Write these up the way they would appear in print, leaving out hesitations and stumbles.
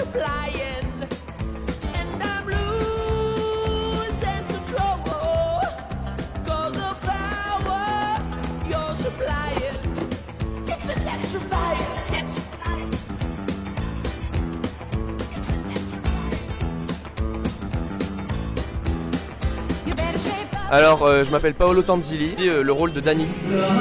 Alors, je m'appelle Paolo Tanzilli, le rôle de Danny.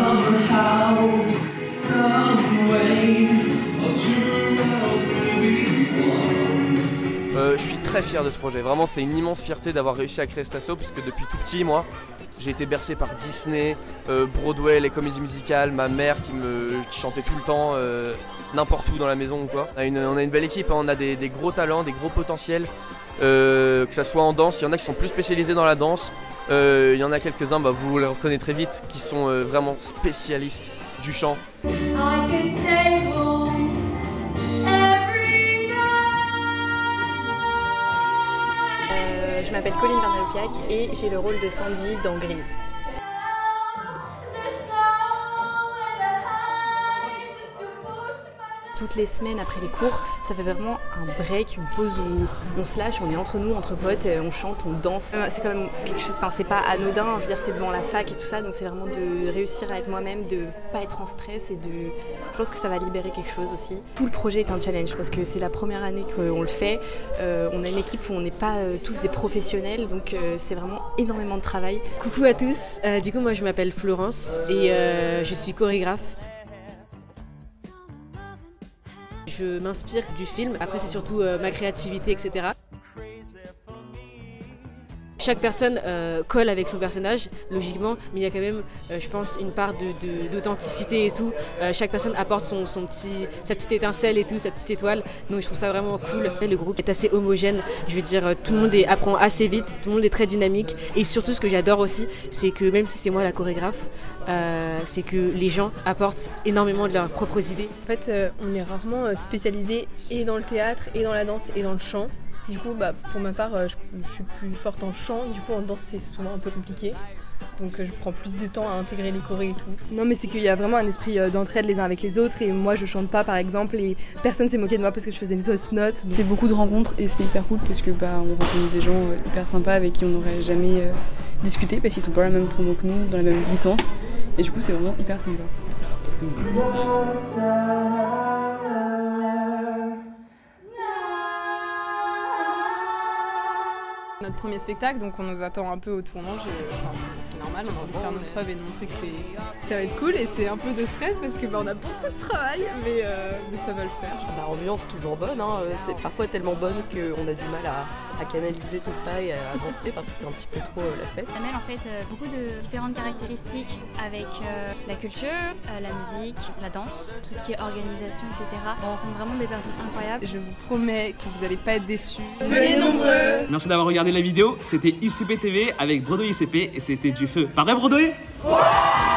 Je suis très fier de ce projet, vraiment c'est une immense fierté d'avoir réussi à créer cet asso parce que depuis tout petit, moi, j'ai été bercé par Disney, Broadway, les comédies musicales, ma mère qui chantait tout le temps, n'importe où dans la maison ou quoi. On a une belle équipe, hein, on a des gros talents, des gros potentiels, que ça soit en danse, il y en a qui sont plus spécialisés dans la danse, il y en a quelques-uns, vous les reconnaîtrez vite, qui sont vraiment spécialistes du chant. Je m'appelle Colline Verneuil-Piac et j'ai le rôle de Sandy dans Grise. Toutes les semaines après les cours, ça fait vraiment un break, une pause où on se lâche, on est entre nous, entre potes, on chante, on danse. C'est quand même quelque chose, c'est pas anodin, je veux dire c'est devant la fac et tout ça, donc c'est vraiment de réussir à être moi-même, de pas être en stress et je pense que ça va libérer quelque chose aussi. Tout le projet est un challenge parce que c'est la première année qu'on le fait. On a une équipe où on n'est pas tous des professionnels, donc c'est vraiment énormément de travail. Coucou à tous, du coup moi je m'appelle Florence et je suis chorégraphe. Je m'inspire du film, après c'est surtout ma créativité, etc. Chaque personne colle avec son personnage, logiquement, mais il y a quand même, je pense, une part d'authenticité et tout. Chaque personne apporte sa petite étincelle et tout, sa petite étoile. Donc je trouve ça vraiment cool. Le groupe est assez homogène, je veux dire, tout le monde apprend assez vite, tout le monde est très dynamique. Et surtout, ce que j'adore aussi, c'est que même si c'est moi la chorégraphe, c'est que les gens apportent énormément de leurs propres idées. En fait, on est rarement spécialisé et dans le théâtre, et dans la danse, et dans le chant. Du coup, pour ma part, je suis plus forte en chant, du coup en danse c'est souvent un peu compliqué. Donc je prends plus de temps à intégrer les chorés et tout. Non mais c'est qu'il y a vraiment un esprit d'entraide les uns avec les autres et moi je chante pas par exemple et personne s'est moqué de moi parce que je faisais une fausse note. C'est beaucoup de rencontres et c'est hyper cool parce que on rencontre des gens hyper sympas avec qui on n'aurait jamais discuté parce qu'ils sont pas dans la même promo que nous, dans la même licence et du coup c'est vraiment hyper sympa. Notre premier spectacle, donc on nous attend un peu au tournant, c'est normal, on a envie de faire nos preuves et de montrer que ça va être cool et c'est un peu de stress parce que on a beaucoup de travail mais ça va le faire. L'ambiance est toujours bonne, hein. C'est parfois tellement bonne qu'on a du mal à canaliser tout ça et à danser parce que c'est un petit peu trop la fête. Ça mêle en fait beaucoup de différentes caractéristiques avec la culture, la musique, la danse, tout ce qui est organisation, etc. On rencontre vraiment des personnes incroyables. Je vous promets que vous n'allez pas être déçus. Venez nombreux! Merci d'avoir regardé la vidéo, c'était ICP TV avec Broadway ICP et c'était du feu. Pas vrai Broadway? Ouais!